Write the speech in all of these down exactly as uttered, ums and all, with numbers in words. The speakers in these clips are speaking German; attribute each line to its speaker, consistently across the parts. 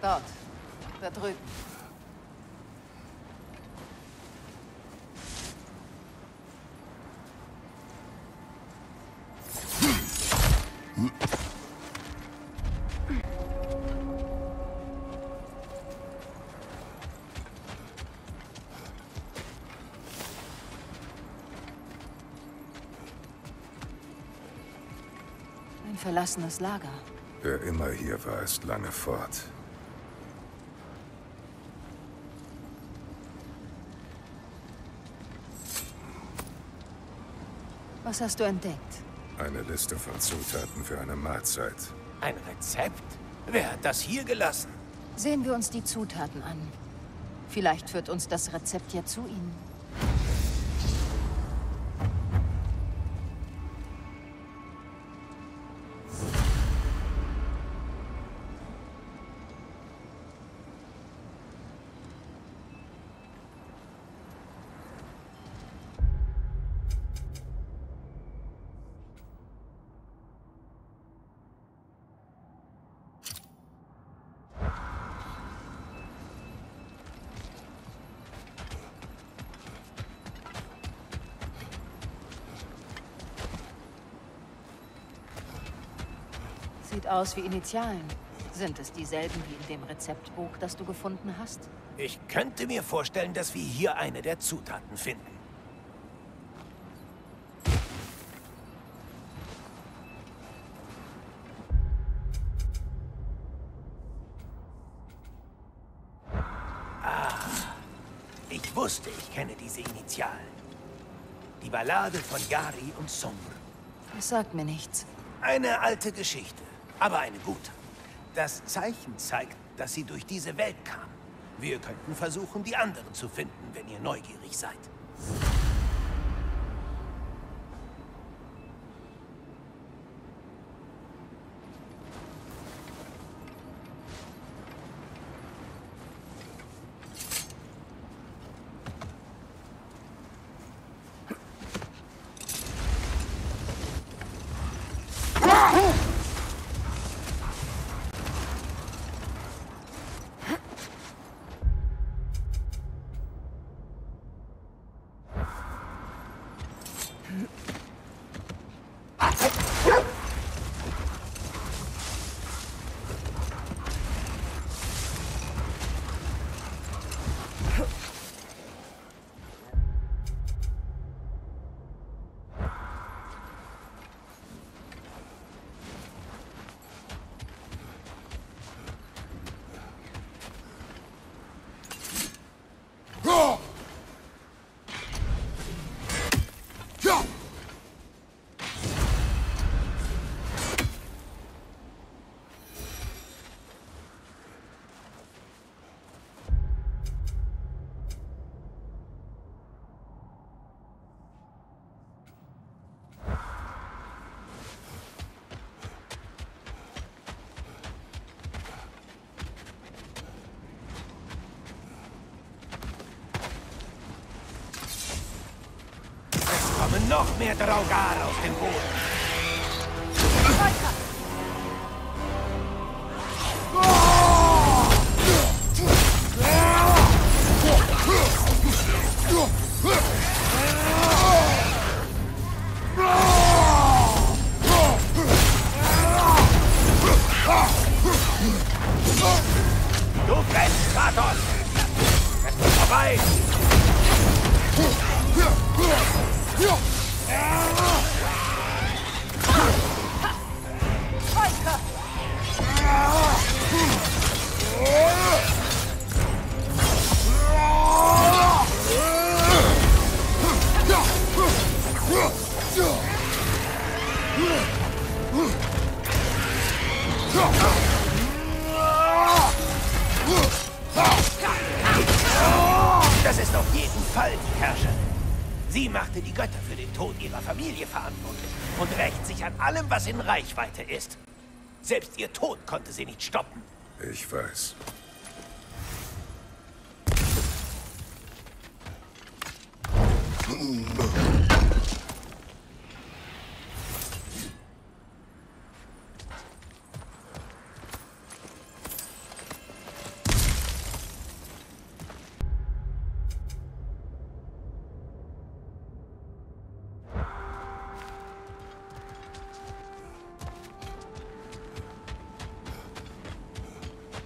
Speaker 1: Dort. Da drüben. Ein verlassenes Lager.
Speaker 2: Wer immer hier war, ist lange fort.
Speaker 1: Was hast du entdeckt?
Speaker 2: Eine Liste von Zutaten für eine Mahlzeit.
Speaker 3: Ein Rezept? Wer hat das hier gelassen?
Speaker 1: Sehen wir uns die Zutaten an. Vielleicht führt uns das Rezept ja zu ihnen. Sieht aus wie Initialen. Sind es dieselben wie in dem Rezeptbuch, das du gefunden hast?
Speaker 3: Ich könnte mir vorstellen, dass wir hier eine der Zutaten finden. Ah, ich wusste, ich kenne diese Initialen. Die Ballade von Yari und Somr.
Speaker 1: Das sagt mir nichts.
Speaker 3: Eine alte Geschichte, aber eine gute. Das Zeichen zeigt, dass sie durch diese Welt kam. Wir könnten versuchen, die anderen zu finden, wenn ihr neugierig seid. Noch mehr Draugr aus dem Boden. Du brennst, Kratos! Es ist vorbei! Das ist auf jeden Fall die Herrscherin. Sie machte die Götter für den Tod ihrer Familie verantwortlich und rächt sich an allem, was in Reichweite ist. Selbst ihr Tod konnte sie nicht stoppen.
Speaker 2: Ich weiß.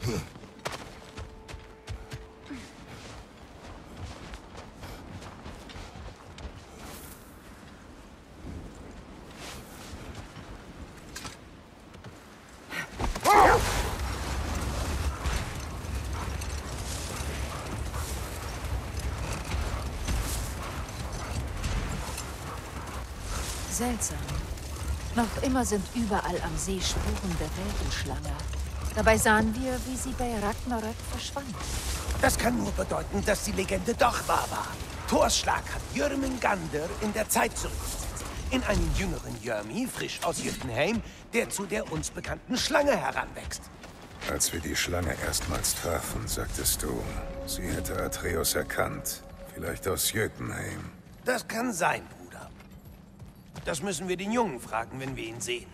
Speaker 1: Seltsam. Noch immer sind überall am See Spuren der Weltenschlange. Dabei sahen wir, wie sie bei Ragnarök verschwand.
Speaker 3: Das kann nur bedeuten, dass die Legende doch wahr war. Thors Schlag hat Jörmungandr in der Zeit zurückgesetzt. In einen jüngeren Jörmi, frisch aus Jötunheim, der zu der uns bekannten Schlange heranwächst.
Speaker 2: Als wir die Schlange erstmals trafen, sagtest du, sie hätte Atreus erkannt. Vielleicht aus Jötunheim.
Speaker 3: Das kann sein, Bruder. Das müssen wir den Jungen fragen, wenn wir ihn sehen.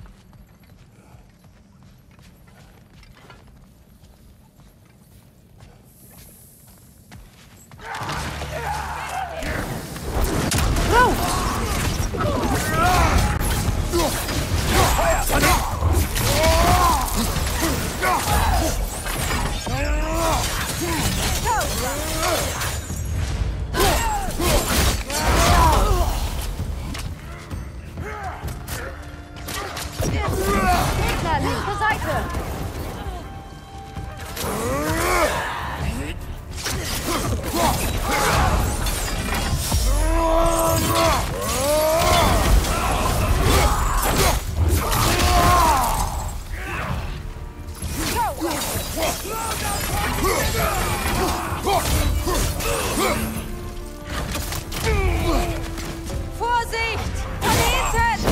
Speaker 3: Feuer von
Speaker 1: Gegner, linke Seite! Vorsicht! Planeten!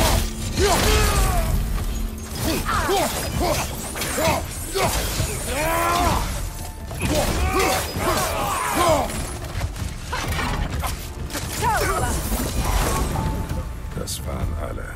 Speaker 2: Das waren alle.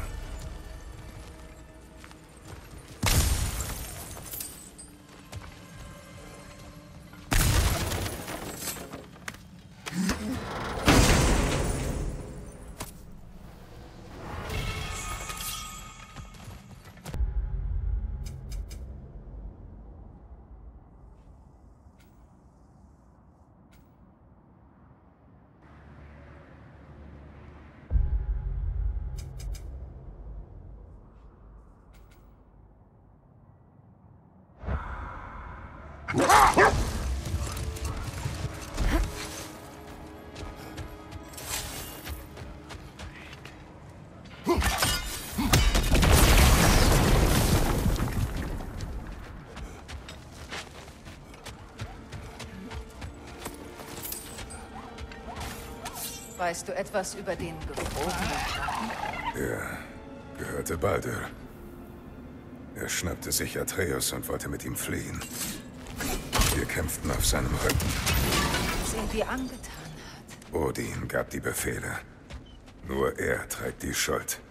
Speaker 1: Weißt du etwas über den gefrorenen Drachen?
Speaker 2: Er gehörte Baldur. Er schnappte sich Atreus und wollte mit ihm fliehen. Wir kämpften auf seinem Rücken.
Speaker 1: Was er dir angetan hat.
Speaker 2: Odin gab die Befehle. Nur er trägt die Schuld.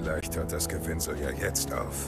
Speaker 2: Vielleicht hört das Gewinsel ja jetzt auf.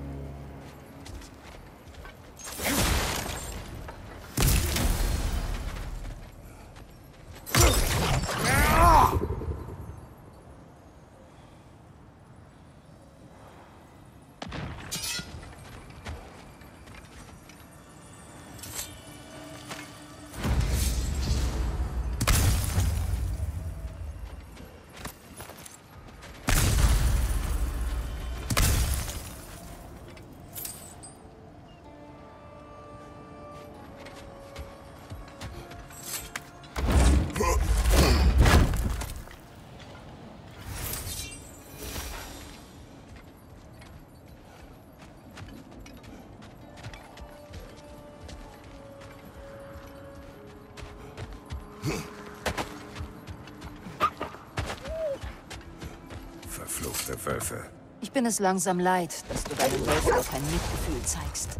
Speaker 2: Verfluchte Wölfe.
Speaker 1: Ich bin es langsam leid, dass du deinen Wölfen kein Mitgefühl zeigst.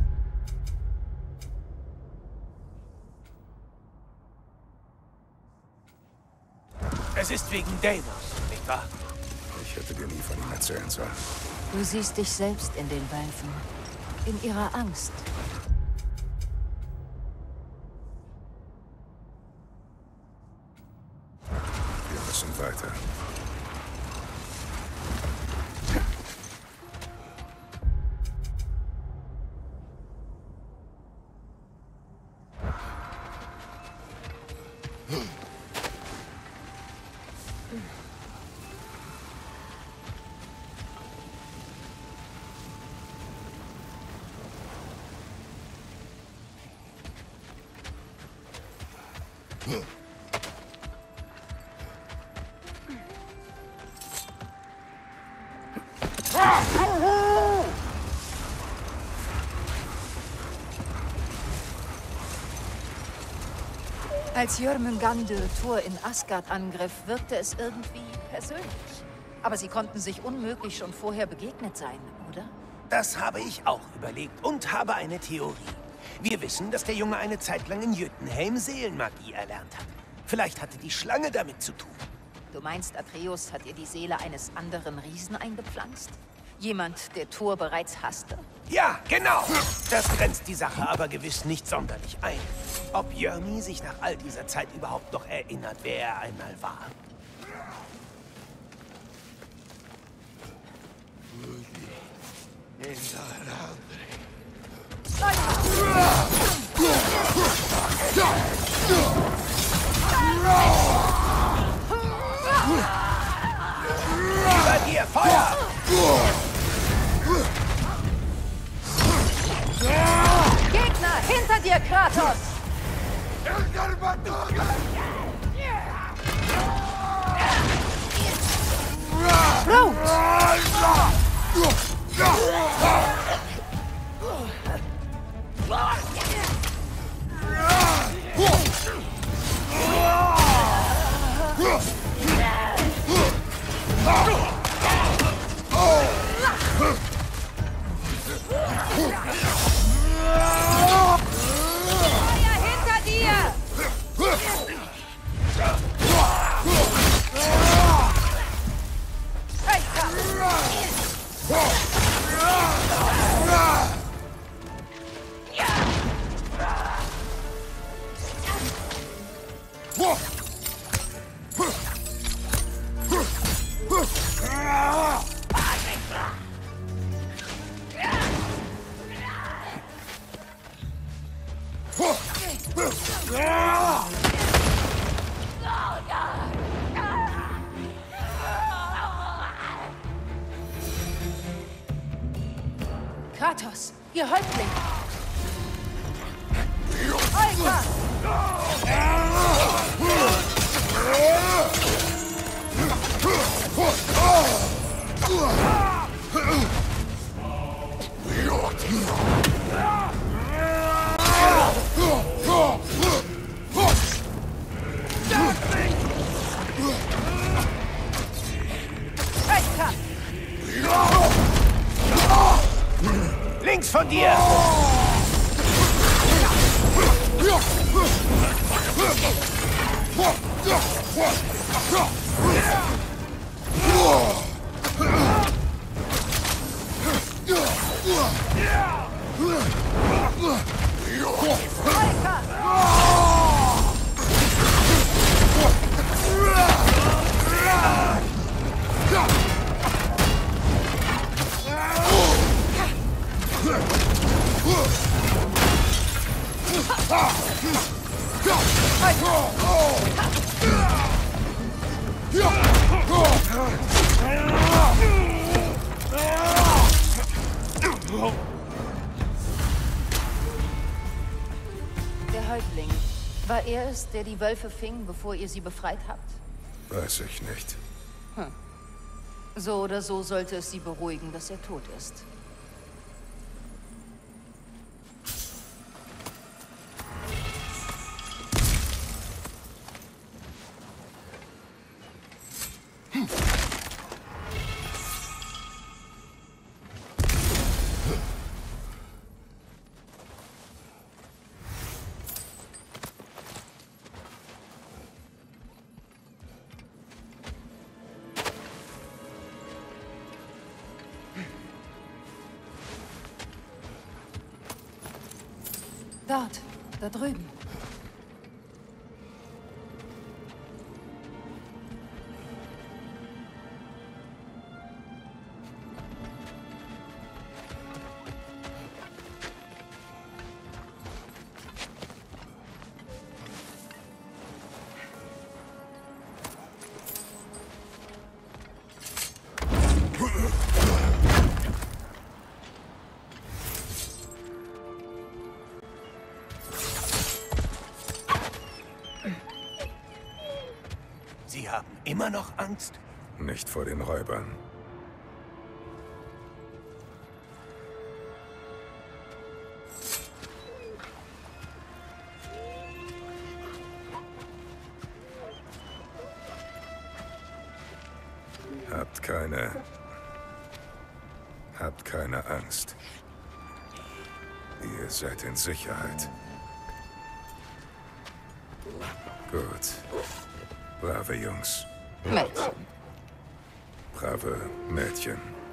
Speaker 3: Es ist wegen Deimos, nicht wahr?
Speaker 2: Ich hätte dir nie von ihm erzählen sollen.
Speaker 1: Du siehst dich selbst in den Wölfen. In ihrer Angst.
Speaker 2: Wir müssen weiter.
Speaker 1: Als Jörmungandr Thor in Asgard angriff, wirkte es irgendwie persönlich. Aber sie konnten sich unmöglich schon vorher begegnet sein, oder?
Speaker 3: Das habe ich auch überlegt und habe eine Theorie. Wir wissen, dass der Junge eine Zeit lang in Jotunheim Seelenmagie erlernt hat. Vielleicht hatte die Schlange damit zu tun.
Speaker 1: Du meinst, Atreus hat ihr die Seele eines anderen Riesen eingepflanzt? Jemand, der Thor bereits hasste?
Speaker 3: Ja, genau! Das grenzt die Sache aber gewiss nicht sonderlich ein. Ob Jörmi sich nach all dieser Zeit überhaupt noch erinnert, wer er einmal war. Über dir, Feuer!
Speaker 1: Gegner, hinter dir, Kratos! Blut! Feuer hinter dir! Kratos, ihr Häuptling! Olga!
Speaker 3: Links von dir!
Speaker 1: Der Häuptling. War er es, der die Wölfe fing, bevor ihr sie befreit habt?
Speaker 2: Weiß ich nicht.
Speaker 1: Hm. So oder so sollte es sie beruhigen, dass er tot ist. Dort, da drüben.
Speaker 3: Sie haben immer noch Angst?
Speaker 2: Nicht vor den Räubern. Habt keine... Habt keine Angst. Ihr seid in Sicherheit. Gut. Brave Jungs.
Speaker 1: Mädchen.
Speaker 2: Brave Mädchen.